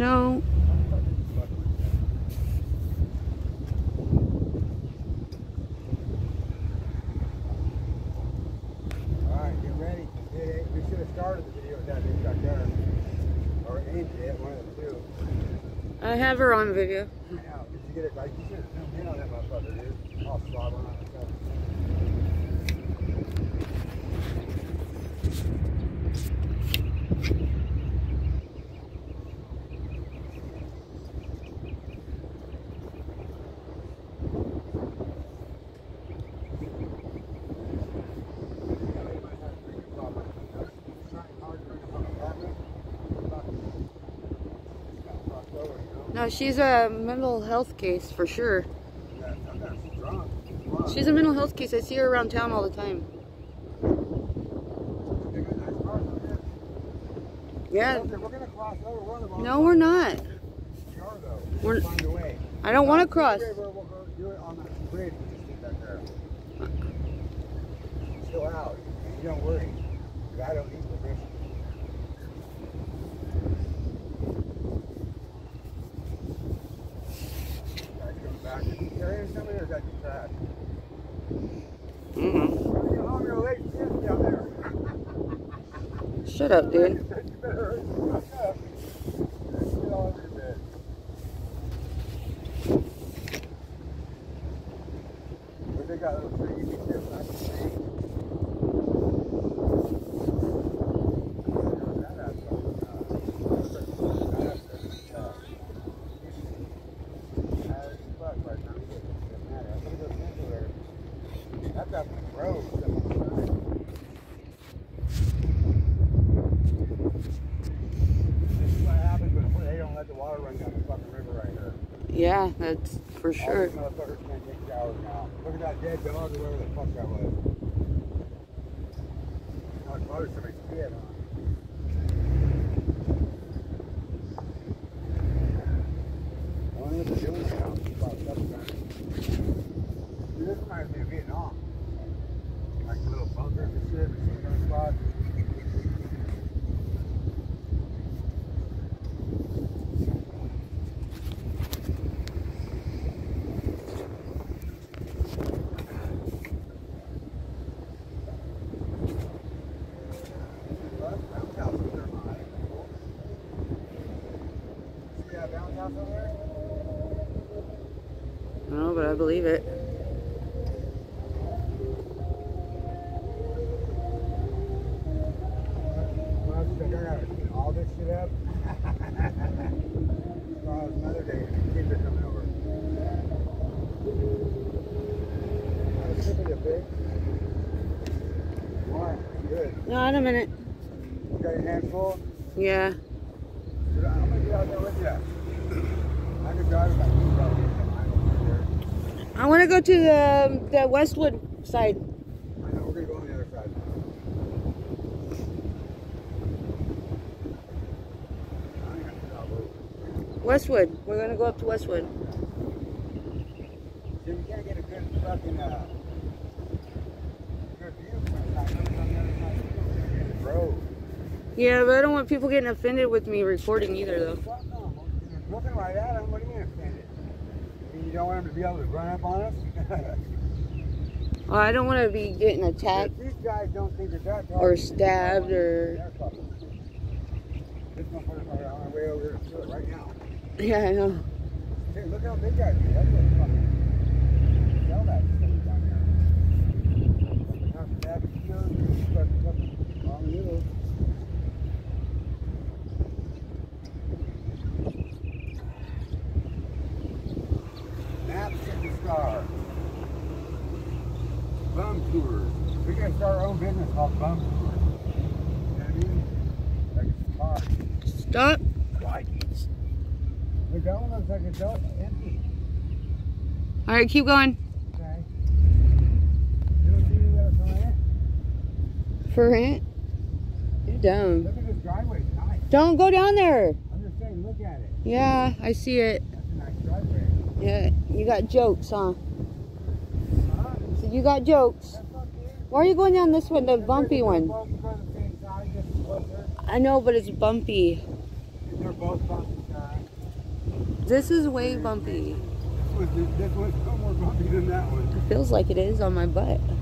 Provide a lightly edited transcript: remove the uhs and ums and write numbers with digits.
No. Alright, get ready. We should have started the video with that bitch back there. Or aimed it, one of the two. I have her on video. Yeah, did you get it right? You should have zoomed in on that motherfucker, dude. I'll slide one on myself. No, she's a mental health case for sure. Yeah, sometimes she's drunk. She's a mental health case. I see her around town all the time. Yeah. We're gonna cross over. No, we're not. We are though. We're. Find a way. I don't want to cross. We'll go do it on that bridge. We just sit back there. Chill out. You don't worry. I don't need permission. Guys coming back. Are you carrying somebody or is that your trash? Mm-hmm. When you get home, your legs sit down there. Shut up, dude. You better hurry the fuck up. Get all over your bed. But they got little trees and shit back in the tree. That's up in the road. This is what happens when they don't let the water run down the fucking river right here. Yeah, that's for All sure. these motherfuckers can't take showers now. Look at that dead dog or whatever the fuck that was. Oh, it's probably somebody's kid, huh? I wonder what they're doing now. Dude, this reminds me of Vietnam. Like little bunkers and shit, machine gun spots. No, but I believe it. All this shit up. Well, it's another day. Kids are coming over. I'll tip it a bit. Why? Good. No, in a minute. You got your hands full? Yeah. I'm gonna get out there with you. I can drive about 2 hours. I want to go to the Westwood side. I know, we're gonna go on the other side. Westwood. We're going to go up to Westwood. See, we can't get a good fucking good view from the side. On the other side of the road. Yeah, but I don't want people getting offended with me recording either, though. Fuck no. You're looking right at them. What do you mean offended? You don't want them to be able to run up on us? Well, I don't want to be getting attacked These guys don't think that that's or stabbed or... This motherfucker's on our way over here to it right now. Yeah, I know. Hey, look how big that is. That's what fucking sell that stuff down there. Not stab it, you fucking long noodles. Map City Star. Bum tours. We gotta start our own business called Bum Tours. You know what I mean? Like it's a car. Stop. Vikings. Look, that one looks like it's empty. All right, keep going. Okay. You don't see any other for rent? For rent? You're dumb. Look at this driveway. It's nice. Don't go down there. I'm just saying, look at it. Yeah, I see it. That's a nice driveway. Yeah, you got jokes, huh? Huh? So you got jokes. That's not here. Why are you going down this one, the bumpy one? Both go to the same side, just closer. I know, but it's bumpy. They're both bumpy sides. This is way bumpy. This one's no more bumpy than that one. It feels like it is on my butt.